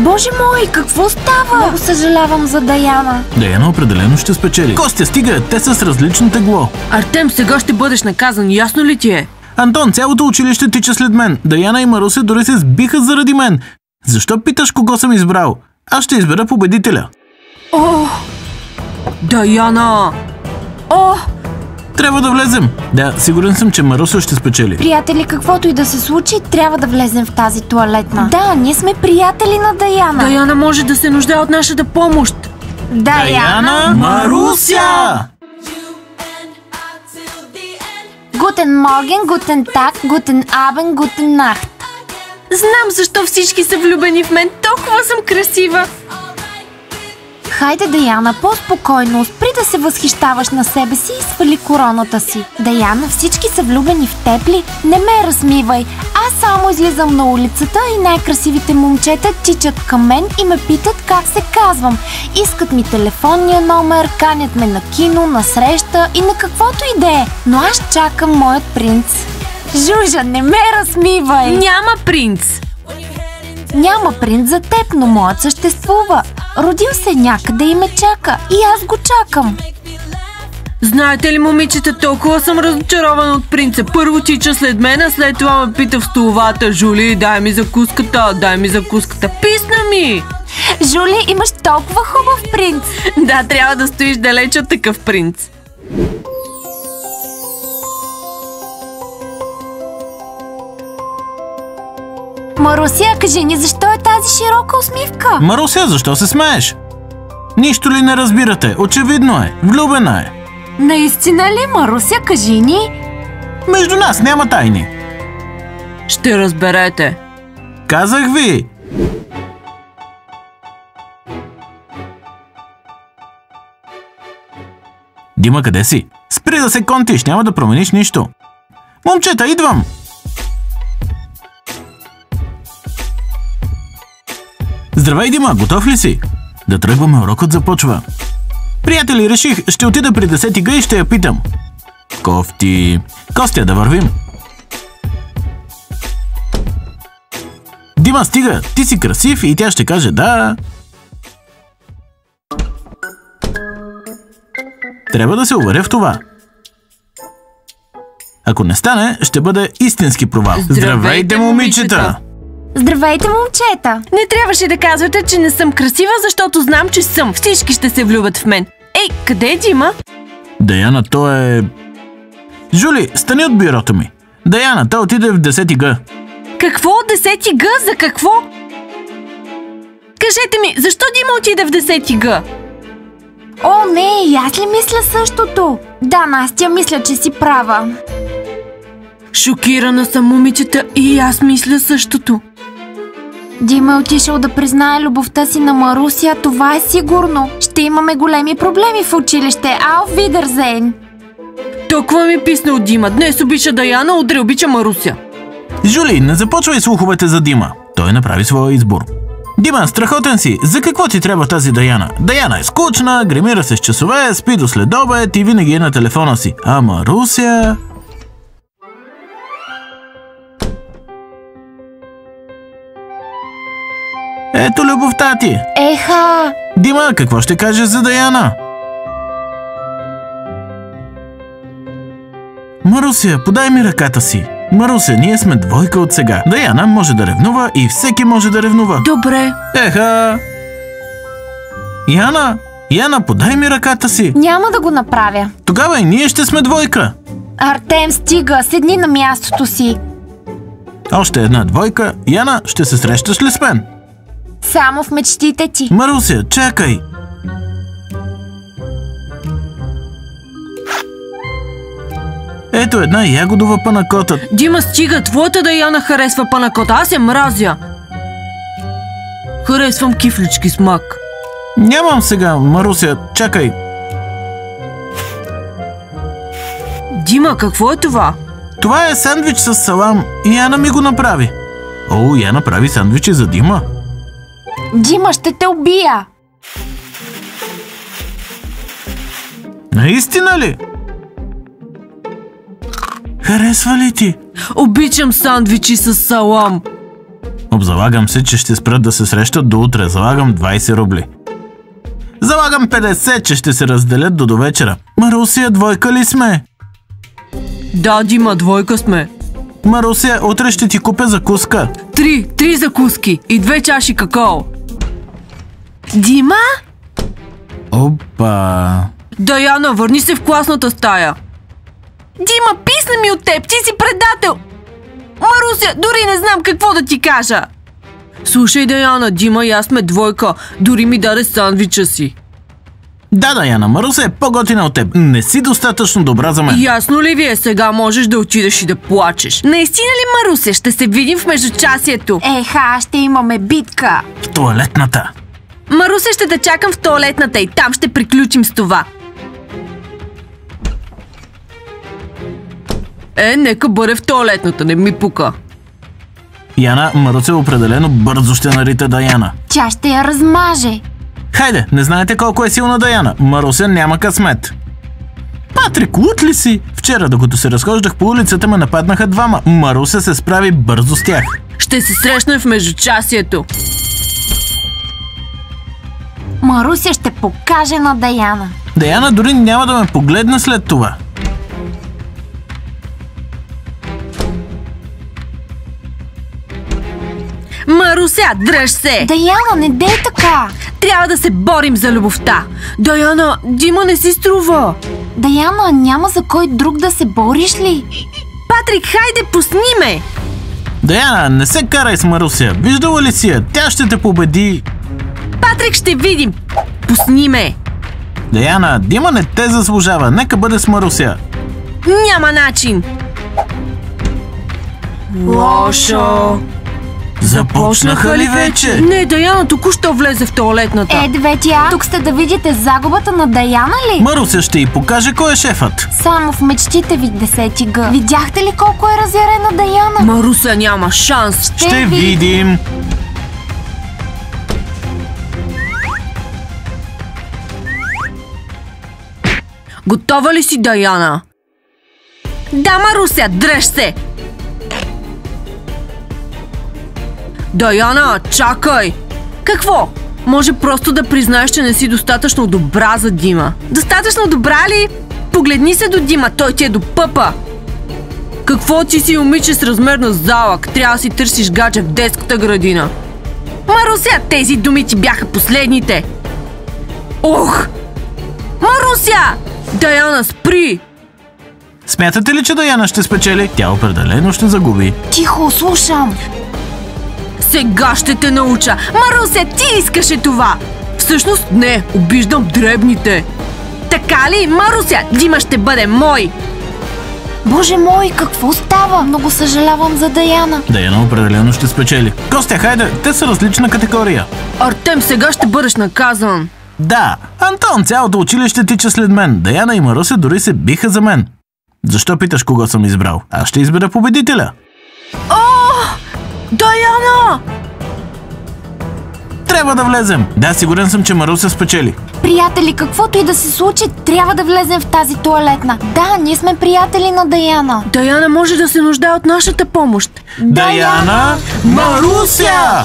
Боже мой, какво става? Много съжалявам за Даяна. Даяна определено ще спечели. Костя, стига, те са с различно тегло. Артем, сега ще бъдеш наказан, ясно ли ти е? Антон, цялото училище тича след мен. Даяна и Маруся дори се сбиха заради мен. Защо питаш кого съм избрал? Аз ще избера победителя. О! Даяна! О! Трябва да влезем. Да, сигурен съм, че Маруся ще спечели. Приятели, каквото и да се случи, трябва да влезем в тази тоалетна. Да, ние сме приятели на Даяна. Даяна може да се нуждае от нашата помощ. Даяна Маруся! Гутен Морген, гутен Так, гутен Абен, гутен Нахт. Знам защо всички са влюбени в мен. Толкова съм красива. Хайде, Даяна, по-спокойно. Спри да се възхищаваш на себе си и свали короната си. Даяна, всички са влюбени в теб ли? Не ме размивай. Аз само излизам на улицата и най-красивите момчета тичат към мен и ме питат как се казвам. Искат ми телефонния номер, канят ме на кино, на среща и на каквото и да е. Но аз чакам моят принц. Жужа, не ме размивай! Няма принц! Няма принц за теб, но моят съществува. Родил се някъде и ме чака. И аз го чакам. Знаете ли, момичета, толкова съм разочарована от принца. Първо тича след мен, а след това ме пита в столовата: Жули, дай ми закуската, дай ми закуската. Писна ми! Жули, имаш толкова хубав принц. Да, трябва да стоиш далеч от такъв принц. Маруся, кажи ни, защо е тази широка усмивка? Маруся, защо се смееш? Нищо ли не разбирате? Очевидно е. Влюбена е. Наистина ли, Маруся, кажи ни? Между нас няма тайни. Ще разберете. Казах ви. Дима, къде си? Спри да се контиш, няма да промениш нищо. Момчета, идвам! Здравей, Дима, готов ли си? Да тръгваме, урокът започва. Приятели, реших, ще отида при 10 Г и ще я питам. Кофти. Костя, да вървим. Дима, стига, ти си красив и тя ще каже да. Трябва да се уверя в това. Ако не стане, ще бъде истински провал. Здравейте, момичета! Здравейте, момчета! Не трябваше да казвате, че не съм красива, защото знам, че съм. Всички ще се влюбят в мен. Ей, къде е Дима? Даяна, то е... Жули, стани от бюрото ми. Даяна, той отиде в 10 Г. Какво? 10 Г? За какво? Кажете ми, защо Дима отиде в 10 Г? О, не, и аз ли мисля същото? Да, Настя, мисля, че си права. Шокирана съм, момичета, и аз мисля същото. Дима е отишъл да признае любовта си на Маруся, това е сигурно. Ще имаме големи проблеми в училище. Auf Wiedersehen! Толкова ми писна от Дима. Днес обича Даяна, утре обича Маруся. Жули, не започвай слуховете за Дима. Той направи своя избор. Дима, страхотен си. За какво ти трябва тази Даяна? Даяна е скучна, гримира се с часове, спи до следобед и винаги е на телефона си. А Маруся... Ето любовта ти. Еха! Дима, какво ще кажеш за Даяна? Маруся, подай ми ръката си. Маруся, ние сме двойка от сега. Даяна може да ревнува и всеки може да ревнува. Добре. Еха! Яна, подай ми ръката си. Няма да го направя. Тогава и ние ще сме двойка. Артем, стига, седни на мястото си. Още една двойка. Яна, ще се срещаш ли с мен? Само в мечтите ти. Маруся, чакай. Ето една ягодова панакота. Дима, стига, твоята Даяна харесва панакота, аз я мразя. Харесвам кифлички с мак. Нямам сега, Маруся, чакай. Дима, какво е това? Това е сандвич с салам. Яна ми го направи. О, Яна прави сандвичи за Дима. Дима, ще те убия. Наистина ли? Харесва ли ти? Обичам сандвичи с салам. Обзалагам се, че ще спрат да се срещат до утре. Залагам 20 рубли. Залагам 50, че ще се разделят до вечера. Марусия, двойка ли сме? Да, Дима, двойка сме. Марусия, утре ще ти купя закуска. 3 закуски и 2 чаши какао. Дима? Опа. Даяна, върни се в класната стая. Дима, писна ми от теб, ти си предател. Маруся, дори не знам какво да ти кажа. Слушай, Даяна, Дима и аз сме двойка. Дори ми даде сандвича си. Да, Даяна, Маруся е по-готина от теб. Не си достатъчно добра за мен. Ясно ли ви е? Сега можеш да отидеш и да плачеш. Наистина ли, Маруся? Ще се видим в междучасието. Еха, ще имаме битка. В тоалетната. Маруся, ще те чакам в тоалетната и там ще приключим с това. Нека бъде в тоалетната, не ми пука. Яна, Маруся определено бързо ще нарита Даяна. Тя ще я размаже. Хайде, не знаете колко е силна Даяна. Маруся няма късмет. Патрик, луд ли си? Вчера, докато се разхождах по улицата, ме нападнаха двама. Маруся се справи бързо с тях. Ще се срещнем в междучасието. Маруся ще покаже на Даяна. Даяна дори няма да ме погледне след това. Маруся, дръж се! Даяна, не дей така! Трябва да се борим за любовта. Даяна, Дима не си струва. Даяна, няма за кой друг да се бориш ли? Патрик, хайде, пусни ме! Даяна, не се карай с Маруся. Виждала ли си я? Тя ще те победи. Патрик, ще видим. Пусни ме! Даяна, Дима не те заслужава. Нека бъде с Маруся. Няма начин. Лошо. Започнаха ли вече? Не, Даяна току-що влезе в тоалетната. Две тя. Тук сте да видите загубата на Даяна ли? Маруся ще й покаже кой е шефът. Само в мечтите ви, 10 Г. Видяхте ли колко е разярена Даяна? Маруся няма шанс. Ще видим. Готова ли си, Даяна? Да, Маруся, дръж се! Даяна, чакай! Какво? Може просто да признаеш, че не си достатъчно добра за Дима. Достатъчно добра ли? Погледни се до Дима, той ти е до пъпа. Какво, ти си момиче с размер на залък? Трябва да си търсиш гадже в детската градина. Маруся, тези думи ти бяха последните. Ох! Маруся! Даяна, спри! Смятате ли, че Даяна ще спечели? Тя определено ще загуби. Тихо, слушам. Сега ще те науча. Маруся, ти искаше това. Всъщност не, обиждам дребните. Така ли, Маруся? Дима ще бъде мой. Боже мой, какво става? Много съжалявам за Даяна. Даяна определено ще спечели. Костя, хайде, те са различна категория. Артем, сега ще бъдеш наказан. Да, Антон, цялото училище тича след мен. Даяна и Маруся дори се биха за мен. Защо питаш кого съм избрал? Аз ще избера победителя. О! Даяна! Трябва да влезем. Да, сигурен съм, че Маруся спечели. Приятели, каквото и да се случи, трябва да влезем в тази тоалетна. Да, ние сме приятели на Даяна. Даяна може да се нуждае от нашата помощ. Даяна! Маруся!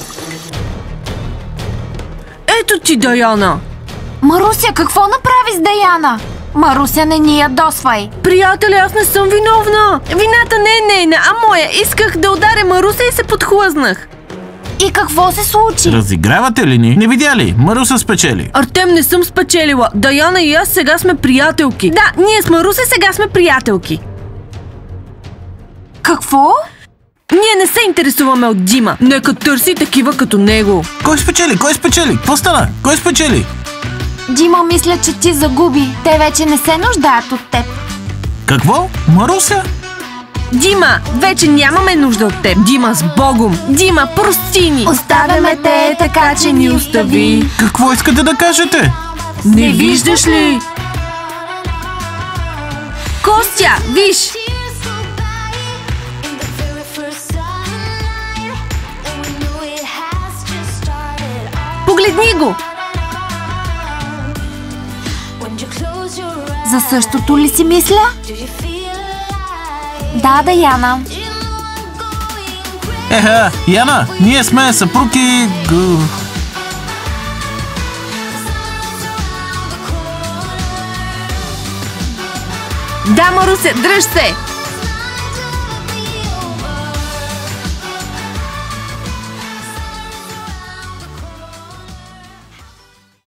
Ето ти, Даяна! Маруся, какво направи с Даяна? Маруся, не ни ядосвай. Приятели, аз не съм виновна. Вината не е нейна, а моя. Исках да ударя Маруся и се подхлъзнах. И какво се случи? Разигравате ли ни? Не видя ли? Маруся спечели. Артем, не съм спечелила. Даяна и аз сега сме приятелки. Да, ние с Маруся сега сме приятелки. Какво? Ние не се интересуваме от Дима. Нека търси такива като него. Кой спечели? Кой спечели? Какво стана? Кой спечели? Дима, мисля, че ти загуби. Те вече не се нуждаят от теб. Какво? Маруся? Дима, вече нямаме нужда от теб. Дима, с Богом. Дима, прости ни. Оставяме те така, че ни остави. Какво искате да кажете? Не виждаш ли? Костя, виж! Погледни го! За същото ли си мисля? Да, Даяна. Еха, Яна, ние сме съпруги... Да, Марусе, дръж се!